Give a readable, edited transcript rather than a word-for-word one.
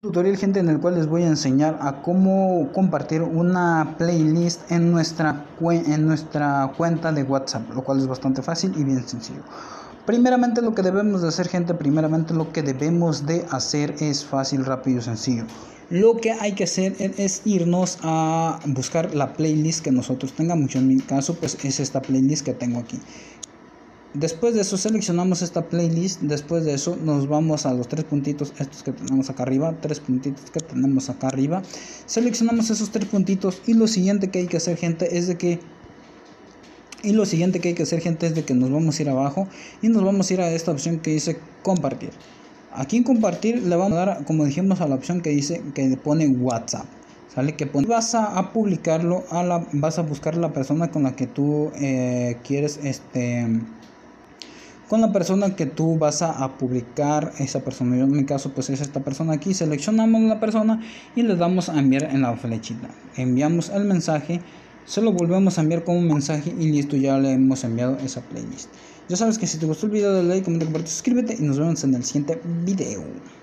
Tutorial, gente, en el cual les voy a enseñar a cómo compartir una playlist en nuestra cuenta de WhatsApp, lo cual es bastante fácil y bien sencillo. Primeramente lo que debemos de hacer, gente, es fácil, rápido y sencillo. Lo que hay que hacer es irnos a buscar la playlist que nosotros tengamos. En mi caso pues es esta playlist que tengo aquí. Después de eso seleccionamos esta playlist. Después de eso nos vamos a los tres puntitos estos que tenemos acá arriba. Seleccionamos esos tres puntitos y lo siguiente que hay que hacer, gente, es de que nos vamos a ir abajo y nos vamos a ir a esta opción que dice compartir. Aquí en compartir le vamos a dar, como dijimos, a la opción que pone WhatsApp. ¿Sale? Vas a publicarlo vas a buscar la persona con la que tú quieres con la persona que tú vas a publicar esa persona. Yo en mi caso pues es esta persona aquí. Seleccionamos la persona y le damos a enviar en la flechita. Enviamos el mensaje, se lo volvemos a enviar como un mensaje y listo, ya le hemos enviado esa playlist. Ya sabes que si te gustó el video, dale like, comenta, comparte, suscríbete y nos vemos en el siguiente video.